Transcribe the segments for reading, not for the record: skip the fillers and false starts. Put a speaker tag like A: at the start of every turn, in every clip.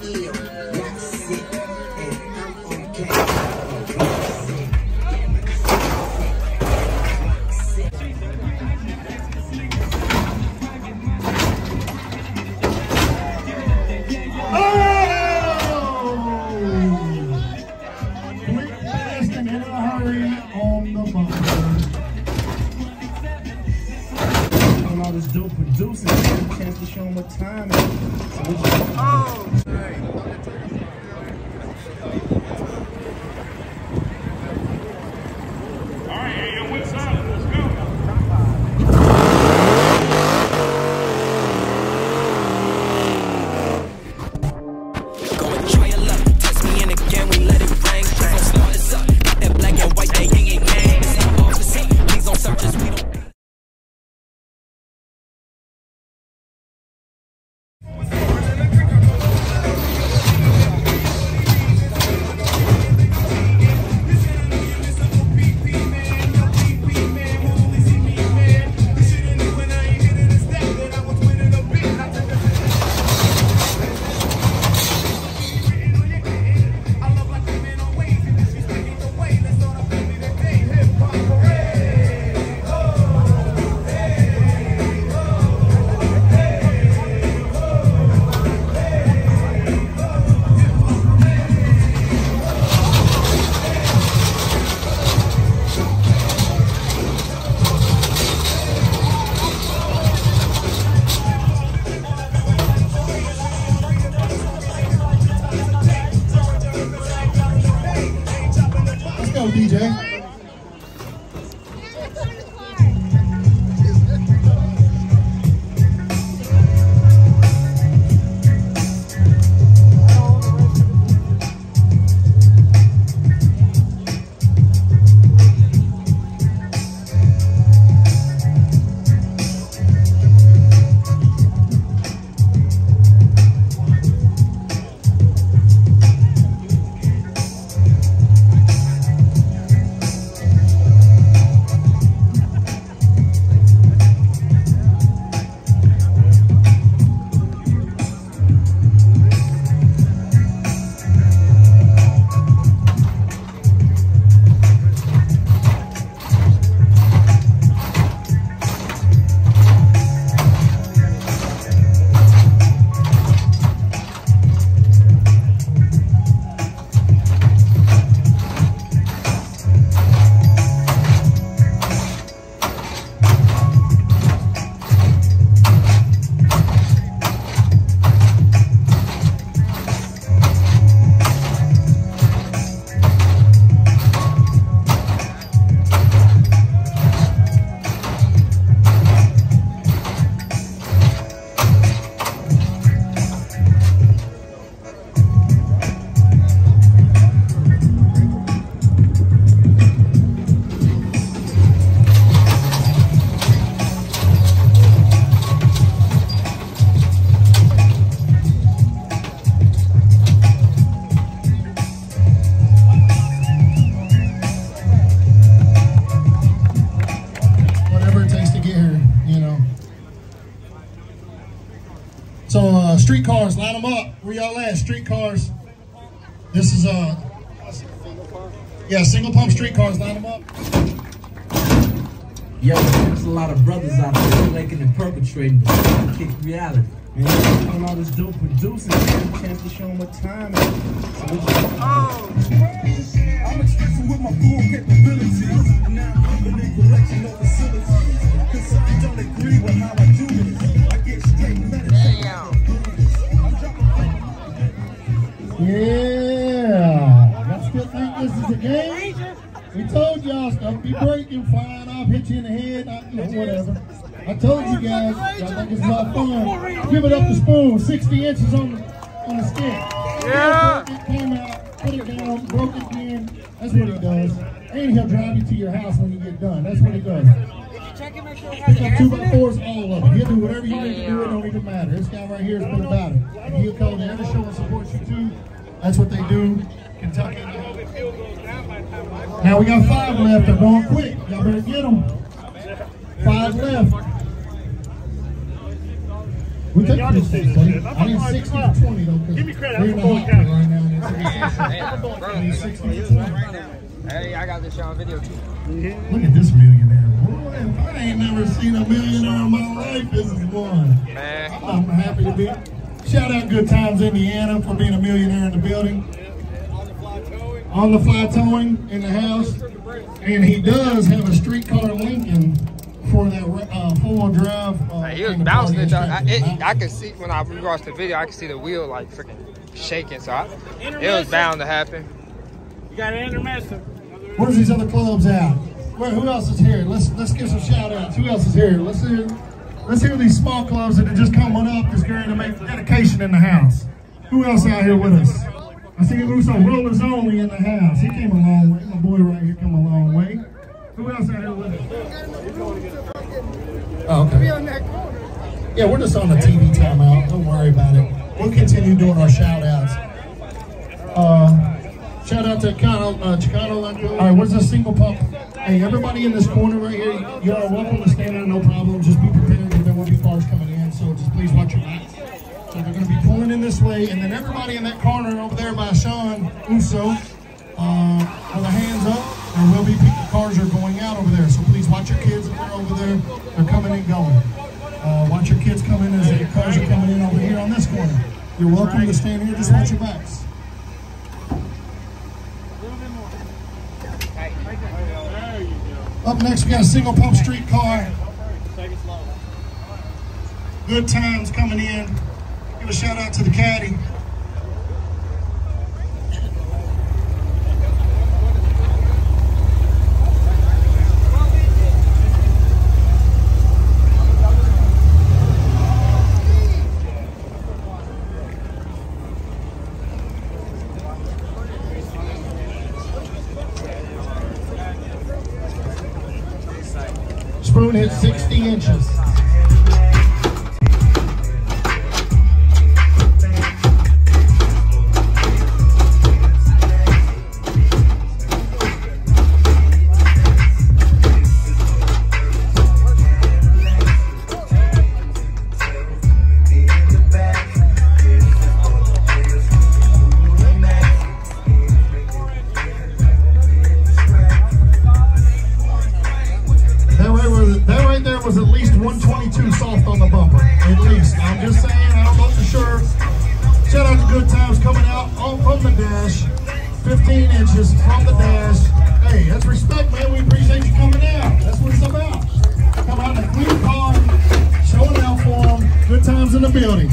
A: ill. That's it, and I'm okay.
B: Dope producers, get a chance to show them what time it is.
C: All right, hey, yo, what's up? Let's go.
D: Go and try your luck. Test me in again, we let it ring. Please don't start us up. Got that black and white, that yin and yang. This ain't off the seat. Please don't search us, we don't.
B: DJ. So streetcars, line them up. Where y'all at? Streetcars. This is yeah, single pump streetcars, line them up.
E: Yo, there's a lot of brothers out there making and perpetrating, but kick reality.
B: Man, all this dope producers, get a chance to show them what time it is.
F: I'm expressing with my full capabilities. Now I'm living in collection of facilities. Cause I don't agree with how I do this. I get straight meditating.
B: Yeah, y'all still think this is a game? We told y'all stuff be breaking, flying off, hit you in the head, whatever. I told you guys, y'all think it's a lot of fun. Give it up to Spoon, 60 inches on the stick. Yeah. It came out, put it down, broke it again. That's what he does. And he'll drive you to your house when you get done. That's what he does. Pick up 2x4s, all of them. He'll do whatever you need to do, it don't even matter. This guy right here has been about it. And he'll come to every show and support you too. That's what they do. Kentucky. Now we got 5 left. They're going quick. Y'all better get them. 5 left. We're take
C: Y'all
B: two
C: just see
B: things,
C: this
B: buddy.
C: shit.
B: I need 60 to 20 though.
C: Give me credit.
B: We're in
C: I'm
B: the
C: going
B: hot
C: down.
B: right now. And it's a recession. I need 60 to 20.
G: Hey, I got this shit on video too.
B: Look at this millionaire. Boy, if I ain't never seen a millionaire in my life, this is one.
G: Man.
B: I'm happy to be. Shout out Good Times Indiana for being a millionaire in the building. On the fly towing in the house. And he does have a streetcar Lincoln for that four-wheel drive.
G: He was bouncing it though. I could see when I watched the video, I could see the wheel like freaking shaking. So it was bound to happen.
C: You got an intermission.
B: Where's these other clubs at? Who else is here? Let's give some shout outs. Who else is here? Let's hear these small clubs that are just coming up, just going to make dedication in the house. Who else out here with us? I see Uso Rollers Only in the house. He came a long way. My boy right here came a long way. Who else out here with us? Oh, okay. Yeah, we're just on the TV timeout. Don't worry about it. We'll continue doing our shout outs. Shout out to Chicano. All right, where's the single pump? Hey, everybody in this corner right here, you are welcome to stand there, no problem. Just be prepared that there will be cars coming in, so just please watch your backs. So they're going to be pulling in this way, and then everybody in that corner over there by Sean Uso, with the hands up, there will be people, cars are going out over there, so please watch your kids if they're over there. They're coming and going. Watch your kids come in as the cars are coming in over here on this corner. You're welcome to stand here, just watch your backs. Up next, we got a single pump streetcar. Good Times coming in. Give a shout out to the caddy. Spoon hit 60 inches. That right there was at least 122 soft on the bumper. At least. I'm just saying, I don't know for sure. Shout out to Good Times coming out from the dash. 15 inches from the dash. Hey, that's respect, man. We appreciate you coming out. That's what it's about. Come out in a clean car, showing out for them. Good Times in the building.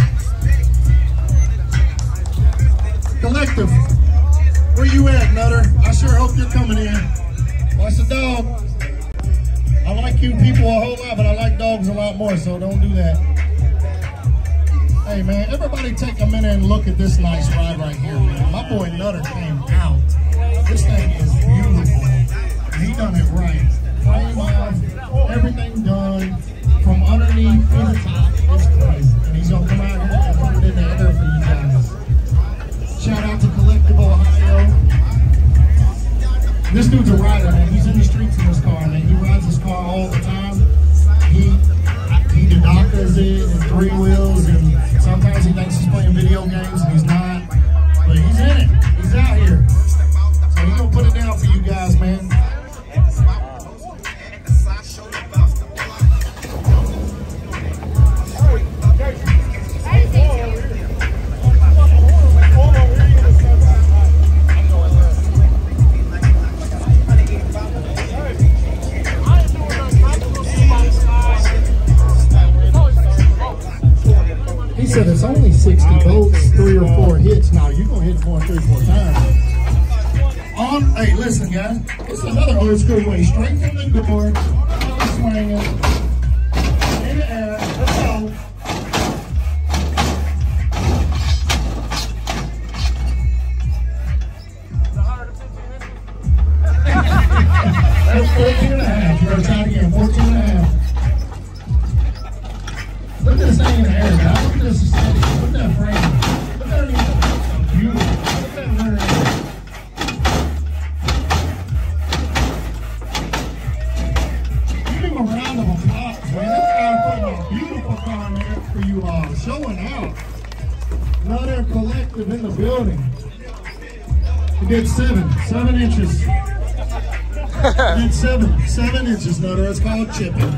B: Collective. Where you at, Nutter? I sure hope you're coming in. Watch the dog. I like you people a whole lot, but I like dogs a lot more, so don't do that. Hey, man, everybody take a minute and look at this nice ride right here, man. My boy Nutter came out. This thing is beautiful. He done it right. Frame off, everything done from underneath to the top. It's crazy. And he's going to come out here and put it in the air for you guys. Shout out to Collective Ohio. This dude's a rider, man. He's in the streets in this car, man. He rides this car all the time. He Dodakers it and three wheels, and sometimes he thinks he's playing video games and he's not. But he's in it. He's out here. So he's gonna put it down for you guys, man. He said it's only 60 volts, 3 or 4 hits. Now you're gonna hit 4 3 4 times. Hey, listen, guys. It's another old school way. Straight from the door, swinging in the air. Let's go. That's 14 and a half. We're gonna try it again. 14 and a half. Look at this thing in the air, guys. Look at this. Look at that frame. Look at that. Beautiful. Look at that rear end. Give him a round of applause, man. This guy put a beautiful car in there. Collective in the building. He did 7 inches. He did 7 inches, Nutter. It's called chipping.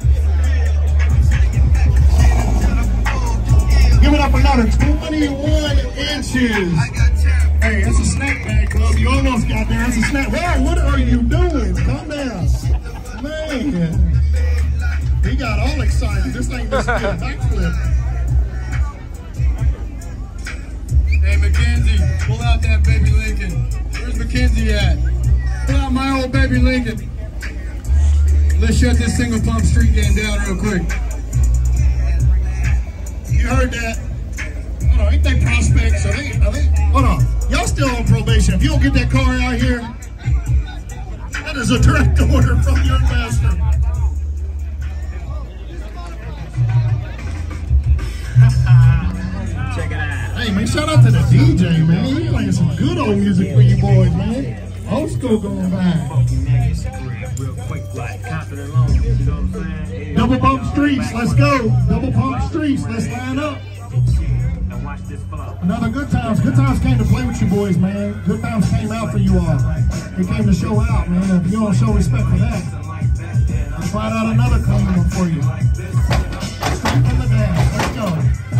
B: Give it up for Nutter. 21 inches. Hey, that's a snack bag, Club. You almost got there. That's a snack. Wow, what are you doing? Calm down. Man. He got all excited. This thing just did a backflip.
H: Hey, Mackenzie, pull out that baby Lincoln. Where's Mackenzie at? Pull out my old baby Lincoln. Let's shut this single pump street game down real quick.
B: You heard that? Hold on, ain't they prospects? Are they, hold on. Y'all still on probation. If you don't get that car out here, that is a direct order from your master.
C: Check it out.
B: Hey, man, shout out to the DJ, man. He playing some good old music for you boys, man. Old school going by. Double Pump Streets, let's go. Double Pump Streets, let's line up. Another Good Times. Good Times came to play with you boys, man. Good Times came out for you all. They came to show out, man. If you don't show respect for that, I'll find out another clean one for you. Straight from the dash, let's go.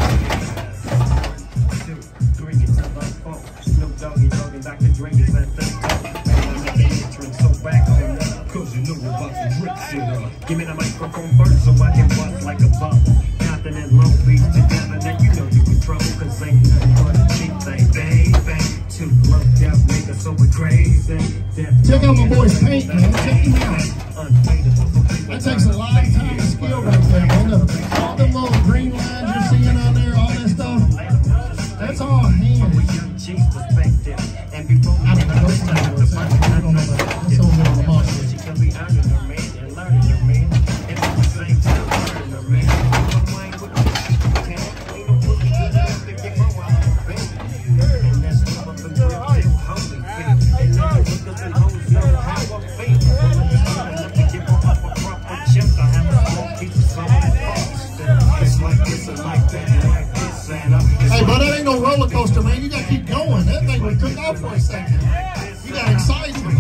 I: Give me the microphone first so I can bust like a bubble. Nothing in Long Beach together, then you know you control. Cause ain't nothing but a cheap thing, baby. Two love death niggas so we're crazy.
B: Check out my boy's paint, man. Check him out. That takes a lot of time and skill right there, man. Look, all the little green lines you're seeing out there, all that stuff, that's all hand. I don't know, those things. I don't know, that's all little emotion. Hey, but that ain't no roller coaster, man. You gotta keep going. That thing was took off for a second. You got excitement.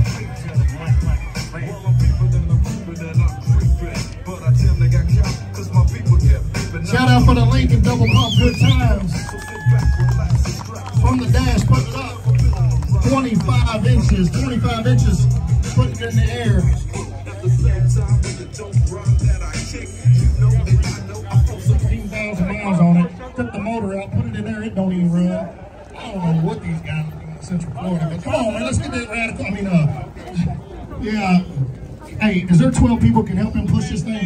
B: Shout out for the Lincoln Double Pump Good Times. From the dash, put it up. 25 inches. 25 inches. Put it in the air. 15,000 miles on it. Took the motor out, put it in there, it don't even run. I don't know what these guys are doing in Central Florida, but come on, man, let's get that radical. I mean, yeah. Hey, is there 12 people can help him push this thing?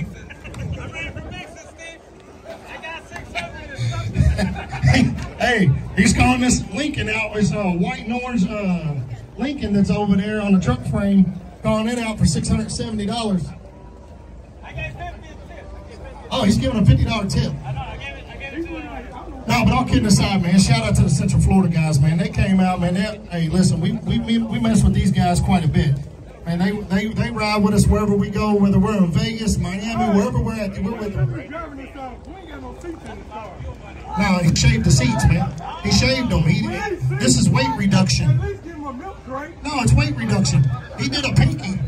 B: Hey, he's calling this Lincoln out. It's a white and orange Lincoln that's over there on the truck frame. Calling it out for $670. Oh, he's giving a $50 tip. No, but all kidding aside, man, shout out to the Central Florida guys, man. They came out, man. Hey, listen, we mess with these guys quite a bit. Man, they ride with us wherever we go, whether we're in Vegas, Miami, wherever we're at, we're with them. No, he shaved the seats, man. He shaved them. This is weight reduction. No, it's weight reduction. He did a pinky.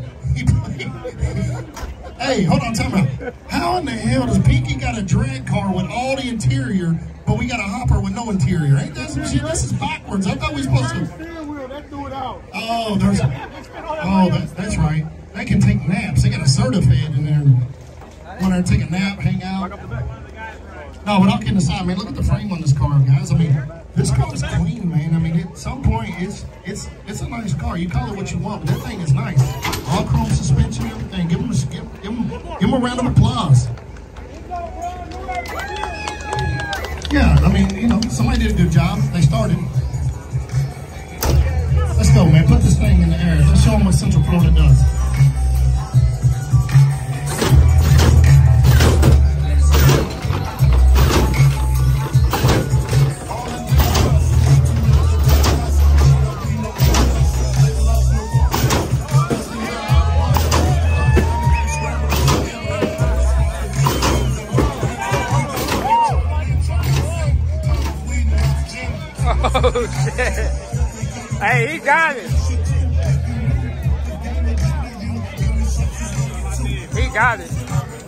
B: Hey, hold on, time out. How in the hell does Pinky got a drag car with all the interior, but we got a hopper with no interior? Ain't that some shit? This is backwards. I thought we were supposed to. Oh, that's right. They can take naps. They got a Certifed in there. Want to take a nap, hang out. No, but all kidding aside, man, look at the frame on this car, guys. I mean, this car is clean, man. I mean, at some point, it's a nice car. You call it what you want, but that thing is nice. All chrome suspension, everything. Give him a round of applause. Yeah, I mean, you know, somebody did a good job. They started. Let's go, man. Put this thing in the air. Let's show them what Central Florida does.
G: Oh, shit. Hey, he got it. He got it.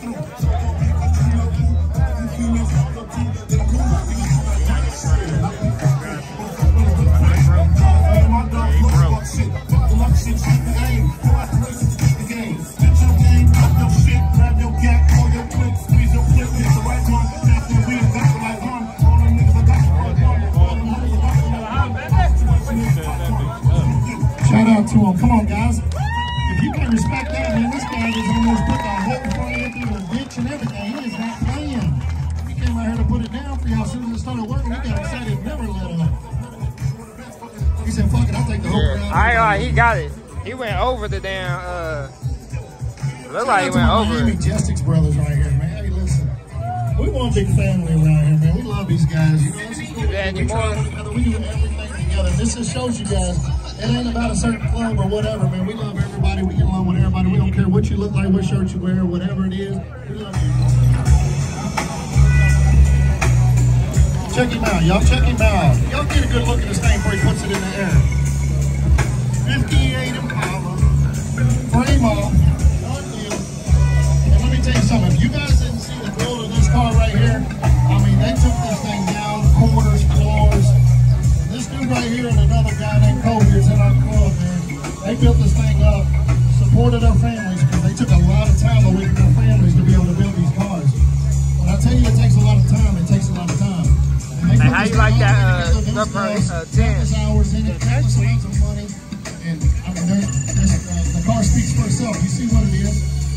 B: Shout out to him. Come on, guys. If you can't respect that, man, this guy just almost put the whole front end through the ditch and everything. He is not playing. He came out here to put it down for y'all. As soon as it started working, he got excited, never let up. He said, fuck it, I'll take the whole crowd.
G: I ain't like, he got it. He went over the damn, look like he went over it.
B: Majestics brothers right here, man. Hey, listen. We want a big family around here, man. We love these guys. You know, this is cool.
G: Yeah, anymore.
B: We do everything together. This just shows you guys, it ain't about a certain club or whatever, man. We love everybody. We get along with everybody. We don't care what you look like, what shirt you wear, whatever it is. We love you. Check him out, y'all. Check him out. Y'all get a good look at this thing before he puts it in the air. 58 Impala. Frame off. And let me tell you something. If you guys didn't see the build of this car right here, I mean, they took this thing down, quarters, floors. This dude right here and another guy named Kobe is in our club, man. They built this thing up, supported our families, because they took a lot of time away from their families to be able to build these cars. When I tell you it takes a lot of time, it takes a lot of time.
G: Hey, how you like that number 10?
B: Hours in it, countless amounts of money, and I mean, the car speaks for itself. You see what it is?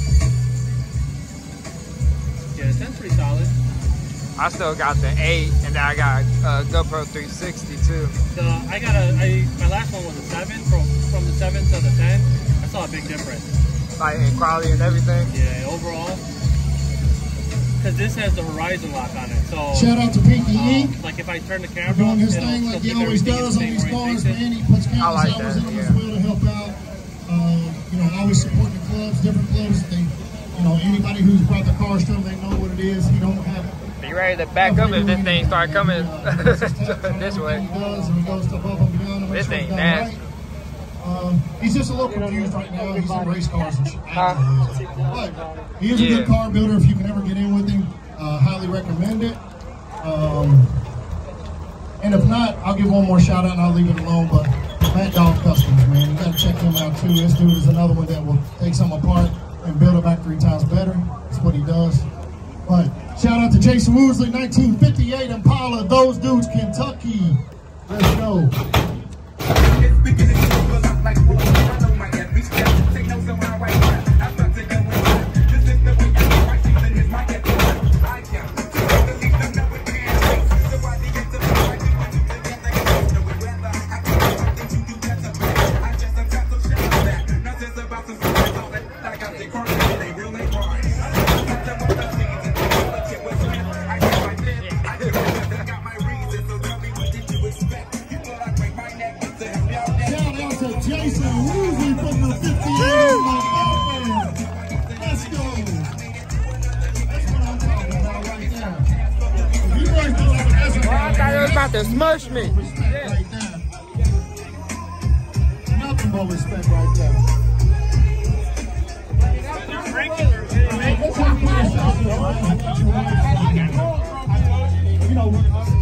C: Yeah, the 10's pretty solid.
G: I still got the 8, and then I got GoPro 360 too.
C: My last one was a 7. From the 7 to the 10, I saw a big difference.
G: Like in quality and everything?
C: Yeah, overall. Because this has the horizon lock on it. So
B: shout out to Pinky Inc.
C: Like if I turn the camera
B: doing his thing like he always does on these cars, man. He puts countless hours in them as well to help out. You know, always supporting the clubs, different clubs. They, you know, anybody who's brought the cars to them, they know what it is. He don't have.
G: Are you ready to back up if this thing start coming this way? This thing nasty.
B: He's just a little confused right now. He's in race cars and shit. But he is a good car builder. If you can ever get in with him, highly recommend it. And if not, I'll give one more shout out and I'll leave it alone. But Mad Dog Customs, man, you gotta check him out too. This dude is another one that will take something apart and build it back 3 times better. That's what he does. But shout out to Jason Woosley, 1958 Impala, those dudes, Kentucky. Let's go. Jason Woosley from the 58 on my bumper. Let's go. That's what I'm talking about right now. You guys know that that's
G: I thought it was about to smush me.
B: Respect right there. Nothing but respect right there. You know,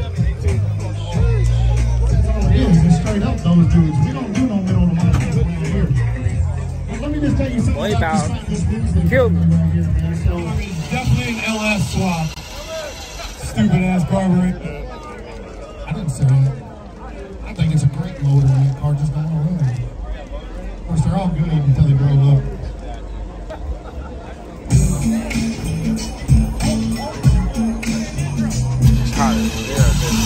B: it's straight up those dudes. We don't do no middle of the money here. But let me just tell you something about this Woosley
G: killed me.
B: right here, man. So,
H: Definitely an LS swap. Stupid ass carburetor.
B: I didn't say that. I think it's a great motor and that car just don't want to run. Of course, they're all good until they blow up.
G: It's hot as hell.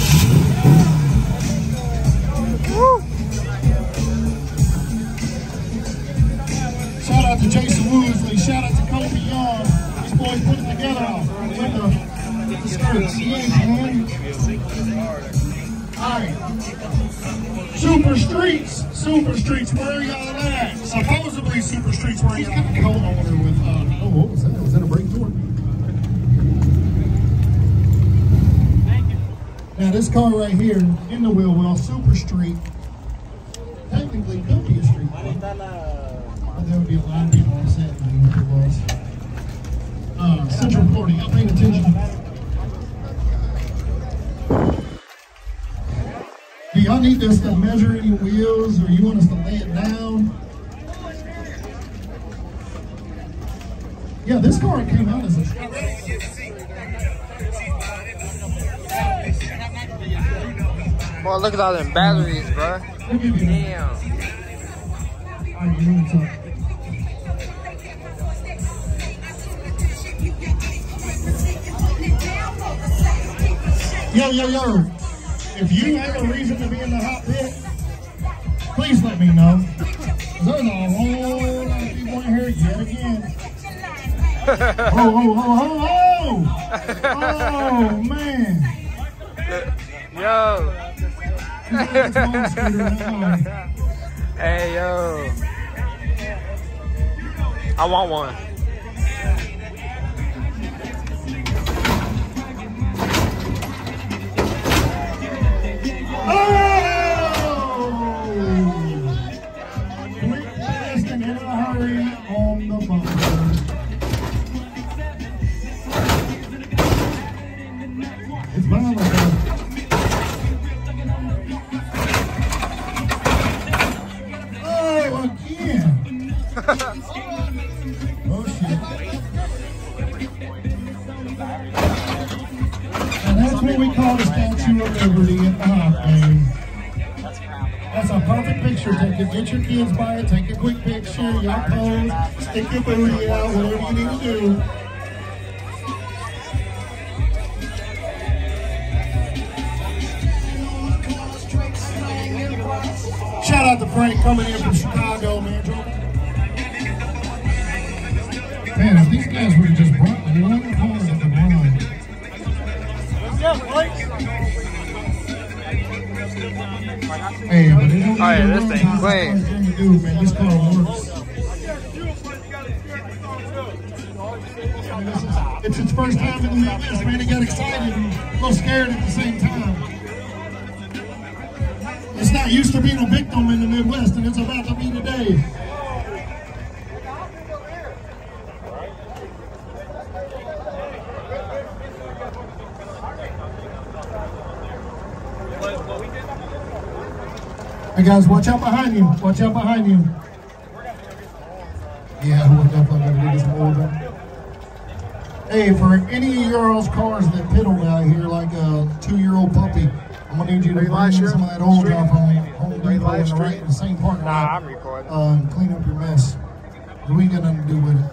B: Shout out to Jason Woosley. Shout out to Kobe Young. These boys put it together with the skirts. Yeah, man. All right. Super Streets, where y'all at? Supposedly Super Streets, where y'all at? Co-owner with, oh, what was that? Was that a break door? Now this car right here in the wheel well, Super Street, technically could be a street car. But there would be a lot of people on set if it was. Central Florida, y'all paying attention? Do y'all need us to measure any wheels, or you want us to lay it down? Yeah, this car came out as a street car.
G: Boy, look at all them batteries, bro. Damn.
B: Yo. If you have a reason to be in the hot pit, please let me know. There's a whole lot of people in here yet again. Oh, man.
G: Yo. Hey, yo. I want one.
B: Quick, fast, and in a hurry on the bumper. It's violent, though. Again. Oh shit. And that's what we call the Statue of Liberty at the hop game. That's a perfect picture. Take it, get your kids by it, take a quick picture, y'all pose, stick your booty out, whatever you need to do. Shout out to Frank coming in from Chicago, man. Man, if these guys would have just brought one car at the run. Hey, but they don't
G: this thing clean.
B: Dude, man, this car works. It's its first time in the Midwest, man. They got excited and a little scared at the same time. It's not used to being a victim in the Midwest, and it's about to be today. Hey guys, watch out behind you. Watch out behind you. Yeah, we're definitely going to do this more. Hey, for any of y'all's cars that piddled out here like a 2-year-old puppy, I'm gonna need you to bring some of that old off on Home Depot in the same parking lot.
G: Nah, I'm recording.
B: And clean up your mess. What we got nothing to do with it.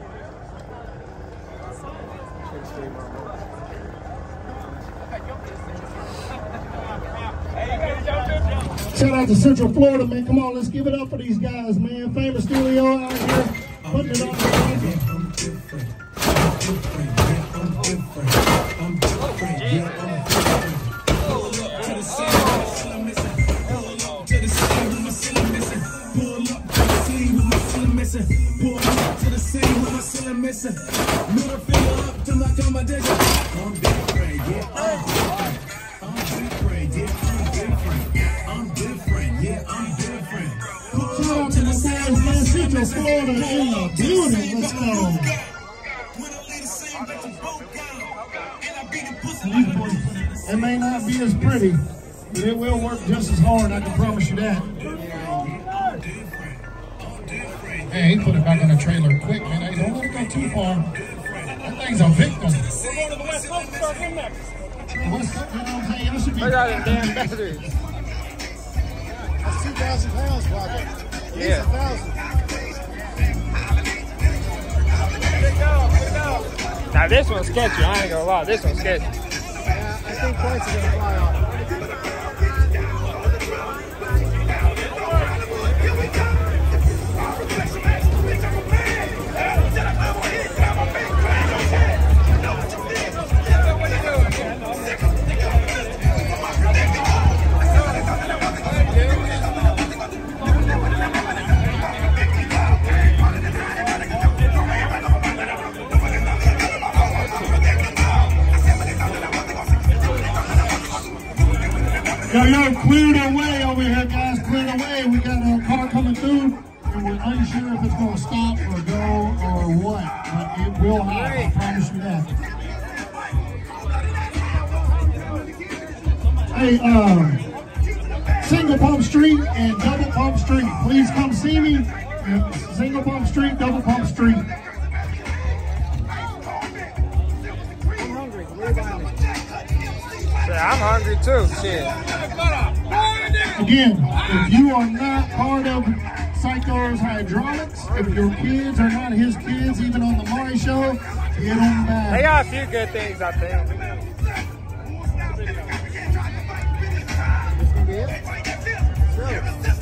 B: Shout out to Central Florida, man. Come on, let's give it up for these guys, man. Famous Studio out here, putting it on the market.
F: I'm different. I'm different. I'm different. I'm different. Yeah, I'm different. Pull up to the scene, pull up to the scene with my ceiling missing. Pull up to the scene with my ceiling missing. Pull up to the scene with my ceiling missing. Middle finger up to my accommodation. I'm different. Yeah, I'm different. I'm different. Yeah, I'm different. I'm different. Yeah, I'm different.
B: Shout out to the guys, man. Central Florida in the building. Let's go. It may not be as pretty, but it will work just as hard, I can promise you that. Hey, he put it back on the trailer quick, man. Hey, don't let it go too far. That thing's a victim.
C: We're going to the West Coast to start him next.
B: Hey, y'all should be...
G: Look at them damn batteries.
J: That's 2,000 pounds, probably.
G: Yeah.
J: 1,000.
G: Now this one's sketchy, I ain't gonna lie, this one's sketchy.
J: Yeah, I think points are gonna fly off.
B: Hey, Single Pump Street and Double Pump Street. Please come see me. Single Pump Street, Double Pump Street.
J: I'm hungry. What are you buying me?
G: Yeah, I'm hungry too. Shit.
B: Again, if you are not part of Psycho's Hydraulics, if your kids are not his kids, even on the Maury show, get on back.
G: They got a few good things, I think.
J: This gonna be it? Sure.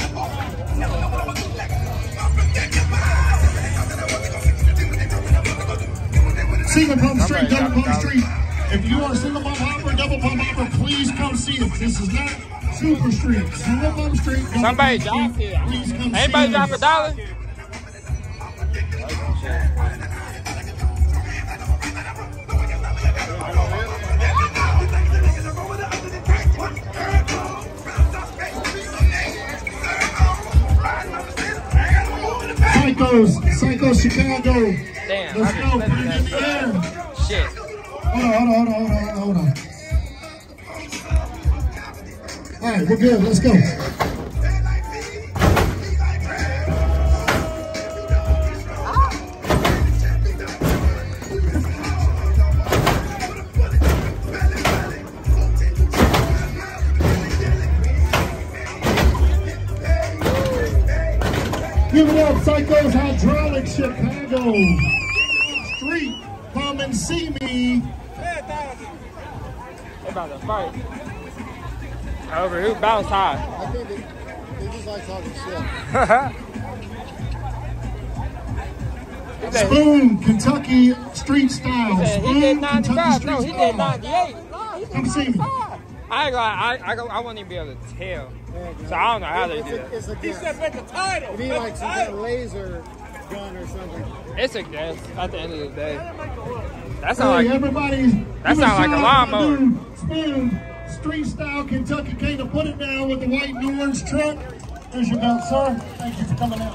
B: Single Pump Street, Double Pump Street. If you are Single Pump Hopper, Double Pump Hopper, please come see us. This is not Super Street. Single Pump Street, Double
G: Somebody
B: Pump
G: drop
B: Street.
G: it.
B: Please come
G: Anybody
B: see
G: drop
B: us.
G: $1?
B: Psycho Chicago.
G: Damn.
B: Let's go. Put it in the air.
G: Shit.
B: Hold on. All right, we're good. Let's go. Give it up, Psycho's Hydraulics Chicago. Street, come and see me.
G: They about to fight. Over who bounce high.
J: I think they just like talking shit.
B: Spoon, Kentucky Street Style.
G: He
B: Spoon,
G: did
B: Kentucky
G: 95.
B: Street
G: No, he
B: Style.
G: did 98. No, he did
B: Come see me.
G: 95. I wouldn't even be able to tell. So I don't know how they do that.
J: It's a guess. You need like some kind of laser gun or something.
G: It's a guess at the end of the day. That
B: Hey,
G: sounds like
B: everybody,
G: that sounds like a lawnmower.
B: Spoon, Street Style Kentucky King to put it down with the white and orange truck. There's your belt, sir. Thank you for coming out.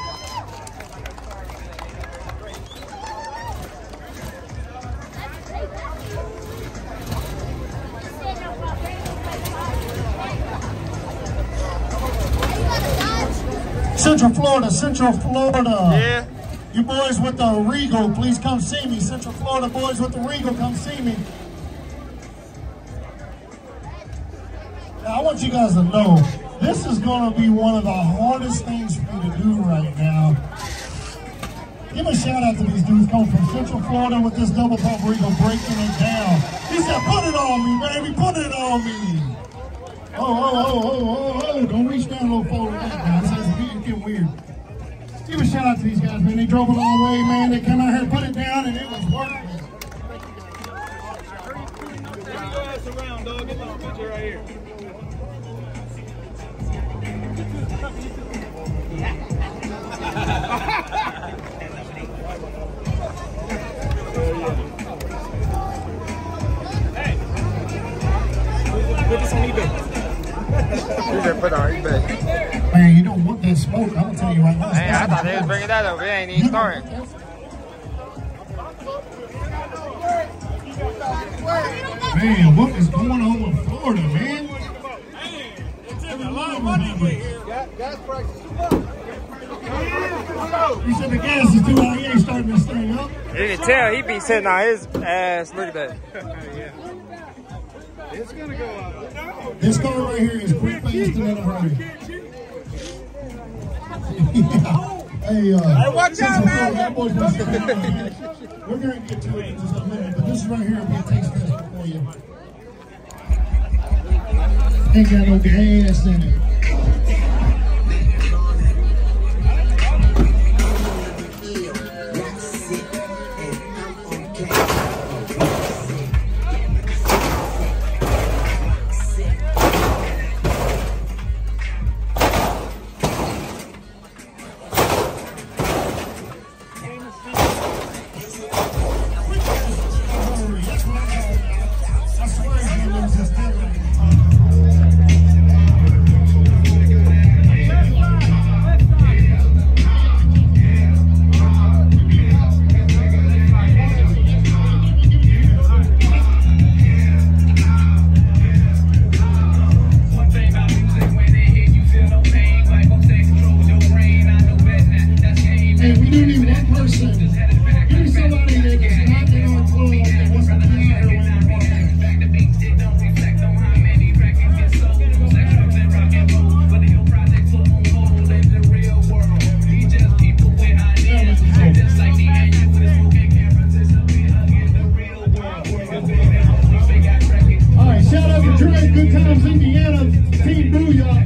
B: Central Florida.
G: Yeah.
B: You boys with the Regal, please come see me. Central Florida boys with the Regal, come see me. Now, I want you guys to know, this is going to be one of the hardest things for me to do right now. Give a shout out to these dudes coming from Central Florida with this double pump Regal breaking it down. He said, put it on me, baby, put it on me. Oh, don't reach down a little forward like that. This is getting weird. Give a shout out to these guys, man. They drove a long way, man. They come out here, put it down, and it was working.
C: Around, dog. Get my picture right here. Hey, put this on eBay.
G: You just put on eBay.
B: Man, you don't want that smoke. I'm gonna tell you right now.
G: Man, I thought they was bringing that up. It ain't even starting.
B: Man, what is going on with Florida, man?
J: Gas prices too
B: You said the gas is too high. He ain't starting this thing up.
G: You can tell he be sitting on his ass. Look at that.
J: It's gonna go up.
B: This car right here is quick, fast, and in a hurry. Hey,
J: watch out, man.
B: We're going to get to it in just a minute, but this right here will be a taste tester for you. Ain't got no gas in it.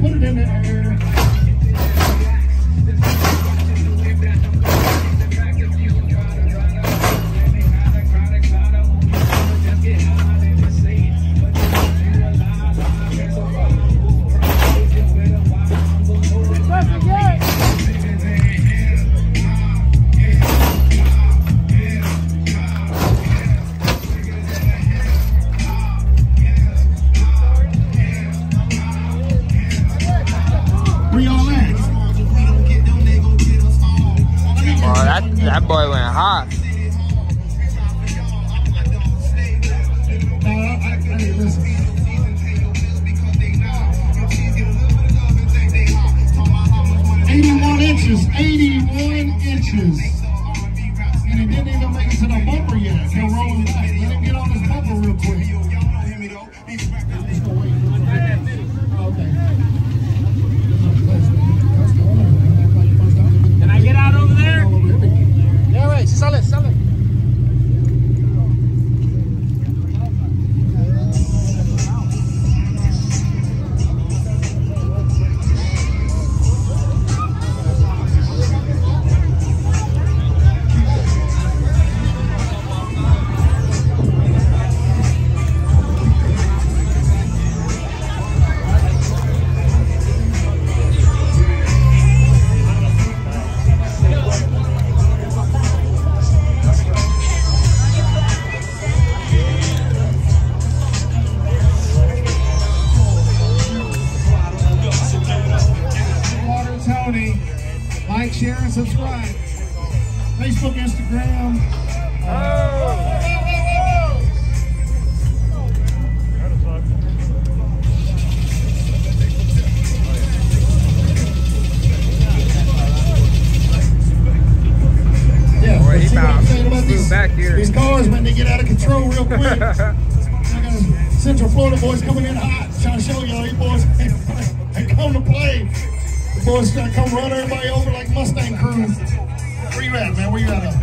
B: put it in the air.
G: That boy went hot.
B: Listen. 81 inches, 81 inches. And it didn't even make it to the bumper yet. They're rolling back. Let him get on his bumper real quick. Okay.
C: Can I get out over there?
J: Yeah, wait, sell it, sell it.
B: Like, share, and subscribe. Facebook, Instagram. Yeah,
G: boy, he bounced back here.
B: These cars, man, they get out of control real quick. I got Central Florida boys coming in hot, trying to show y'all, these boys, they come to play. The boys trying to come run everybody over like Mustang crew. Where you at, man? Where you at?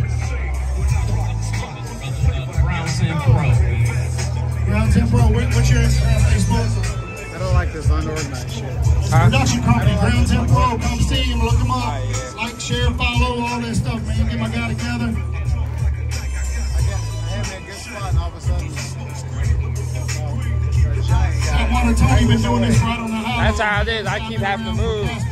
C: Ground 10 Pro.
B: Ground 10 Pro. What's your Facebook?
J: I don't like this unorganized shit.
B: Production company, Ground 10 Pro. Come see him, look him up. Like, share, follow, all that stuff, man. Get my guy together.
J: I have a good spot and all of a sudden,
B: I want to tell you, been doing this right on the highway.
G: That's how it is. I keep having to move.
J: yeah,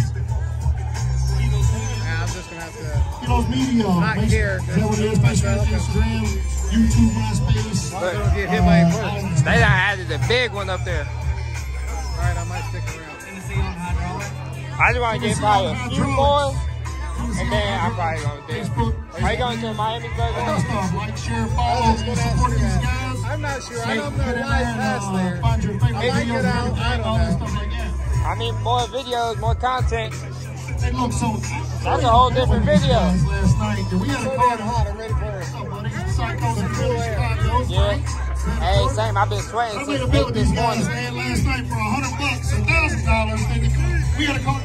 J: I'm just gonna have to.
B: Get those media.
J: Not here.
B: Is that what it is? Facebook, Instagram, YouTube, MySpace.
J: I'm gonna get hit by a bullet.
G: They done added a big one up there.
J: Alright, I might stick around.
G: I just want to get probably a few more, and then I'm probably going to do. Are you going to Miami, brother?
B: Like, share, follow, support these guys.
J: I'm not sure. I don't know why past there.
B: Find your favorite
J: I might
B: videos
J: get out. I
B: all that
J: don't
B: stuff
J: know.
B: like that.
G: I mean, more videos, more content.
B: They look so.
G: That's a whole different video.
B: Last night, we had a
J: So
B: car.
J: damn hot. I'm ready for it.
B: Psychos and Philly, Chicago.
G: Yeah. Hey, same. I've been sweating
B: I made a
G: since
B: bet
G: 8
B: with
G: this
B: these guys,
G: morning.
B: man, last night for $100, $1,000. We had a car.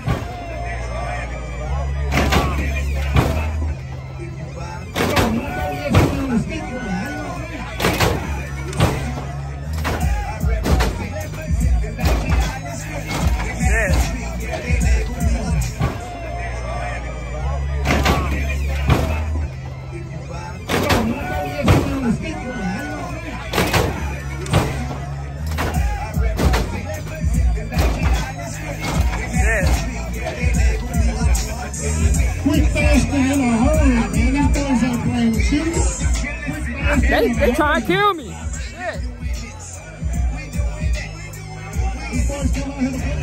B: Quick, fast, and in a hurry, man. These boys ain't playing with you.
G: They trying to kill me. Shit.
B: These boys come out here to play.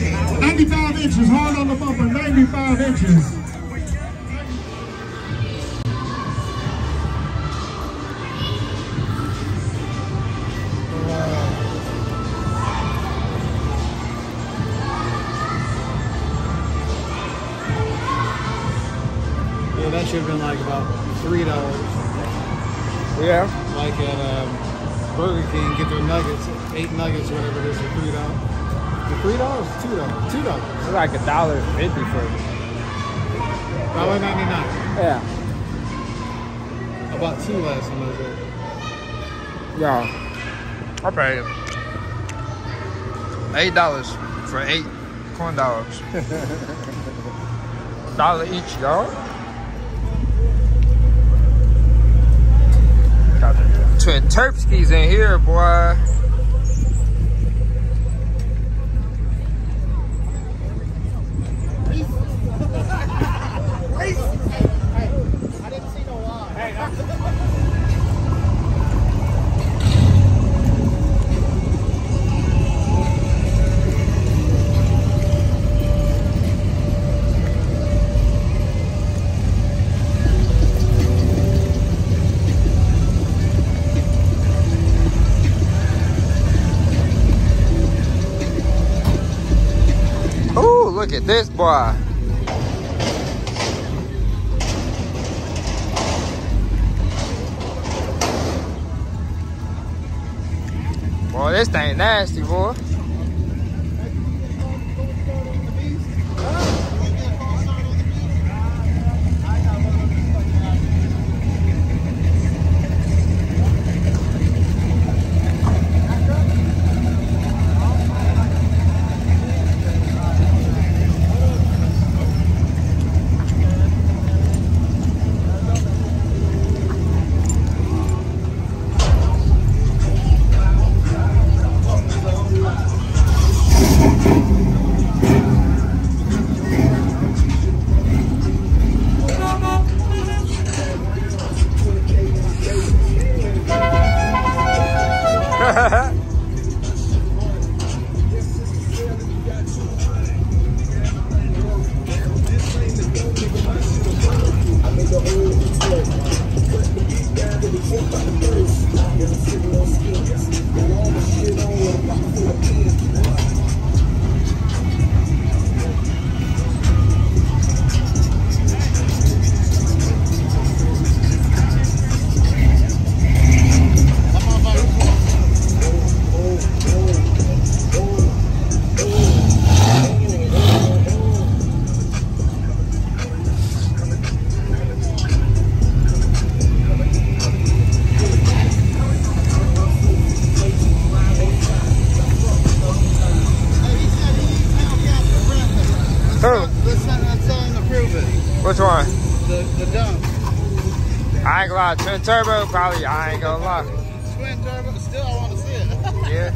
B: Inches, hard on the bumper, 95 inches.
J: should have been like about $3.
G: Yeah.
J: Like at Burger King, get their nuggets, 8 nuggets, whatever it is, for $3. $3 or $2? $2.
G: It's like $1.50 for it.
J: $1.99.
G: Yeah.
J: About 2 last time I was there.
G: Yeah. I paid $8 for 8 corn dogs. $1 each, y'all. Got the Twin Terpskis in here, boy.
J: I didn't see no line.
G: Ooh, look at this boy. Boy, this thing nasty, boy. Which one?
J: The dump.
G: I ain't gonna lie, twin turbo, probably, I ain't gonna lie.
J: Twin turbo, still I want to see it.
G: Yeah.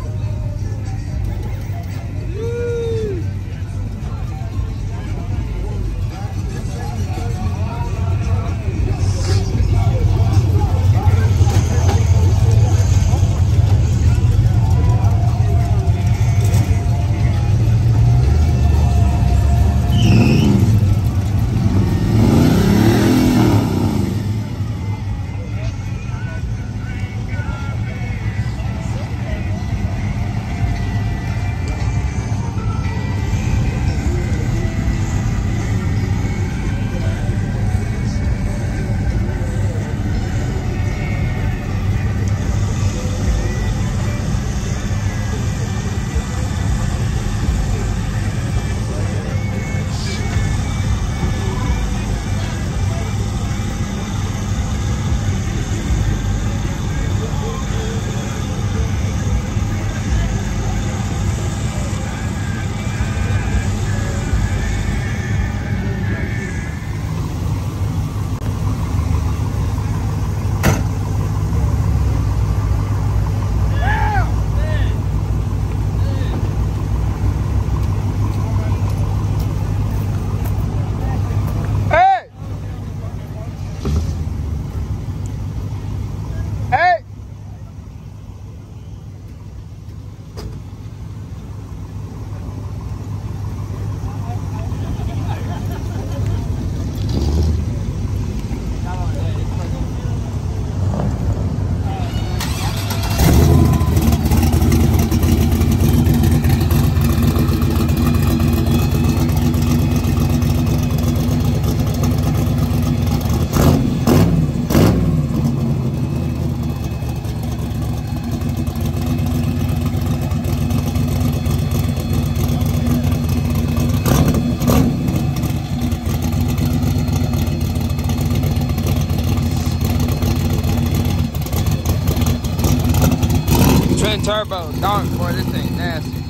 G: Turbo, dark, boy, this thing nasty.